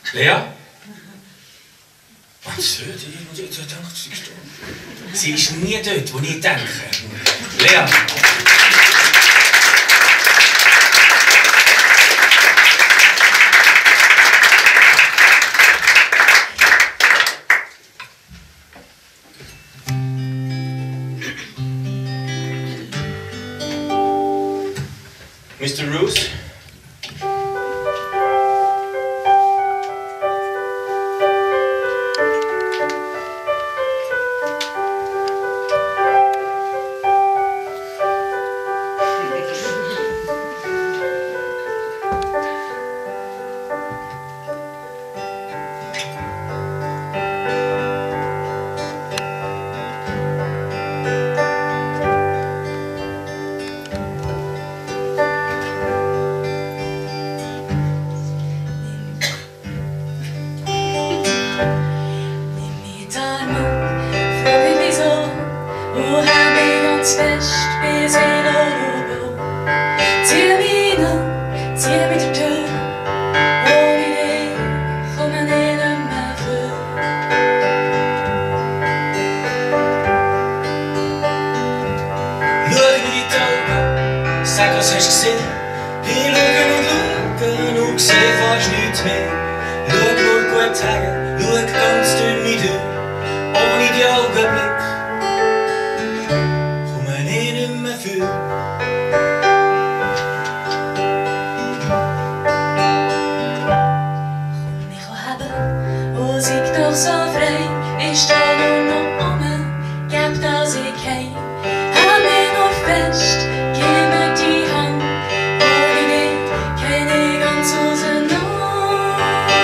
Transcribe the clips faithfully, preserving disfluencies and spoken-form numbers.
Lea? Was hört ihr? Sie ist nie dort, wo ich denke. Lea. Mister Roos? Fest bis in Europa. Zieh mich an, zieh mich zur Tür. Ohne dich kommen ich nicht mehr vor. Schau mir in die Augen, sag, was hast du gesehen? Ich schaue und schaue und sehe fast nichts mehr. Schau nur gut her, schau ganz dünn mich durch. Ohne die Augenblick doch so frei, ich steh nur noch um, geb dass ich heim. Halt mich noch fest, gib mir die Hand, ohne dich kenn ich ganz auseinander.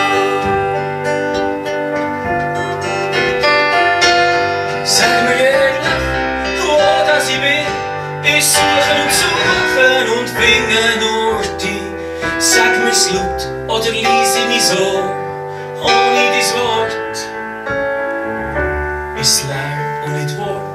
Sag mir ehrlich, wo dass ich bin, ich suche und suche und finde nur dich. Sag mir's laut oder leise mich so, ohne dein Wort ist leer und nicht wahr.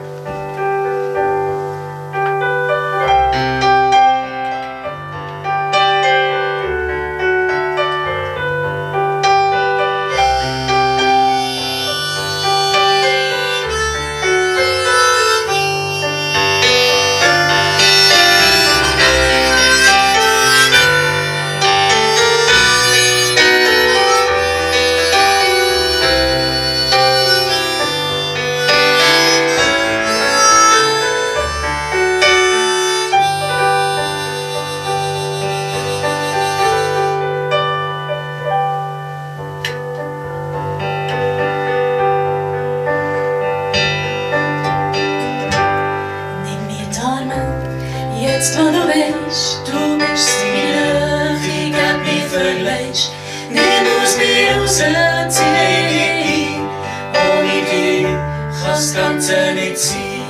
Jetzt, wo du weißt, du bist mir, ich geb mich verleihst. Nimm aus mir raus, zieh dich ein. Ohne dich kann's Ganze nicht sein.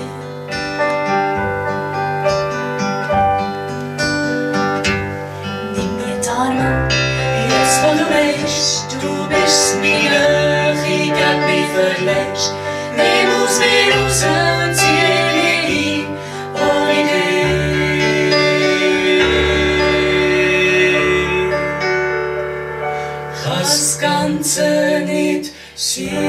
Nimm mir die Arme, jetzt, wo du weißt, du bist mir, ich geb mich verleihst. Nimm aus mir raus, zieh dich ein. Ohne dich das Ganze nicht sehen.